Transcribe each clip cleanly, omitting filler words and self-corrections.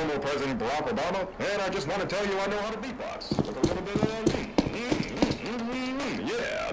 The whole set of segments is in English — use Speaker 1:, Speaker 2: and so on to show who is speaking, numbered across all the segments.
Speaker 1: former President Barack Obama, and I just want to tell you I know how to beatbox with a little bit of beat. Yeah.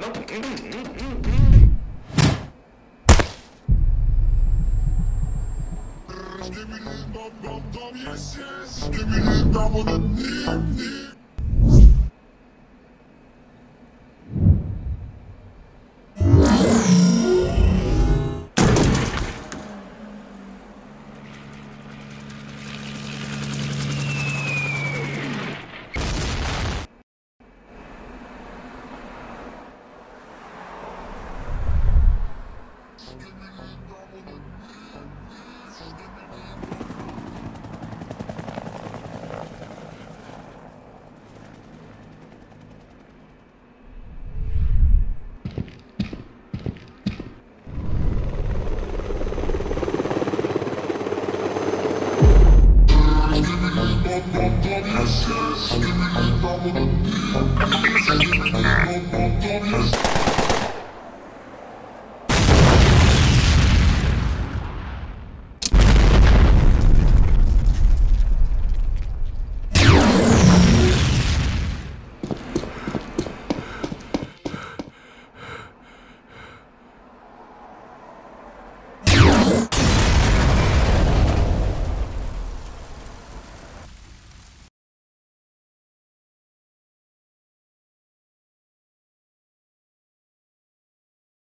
Speaker 1: Yes, yes,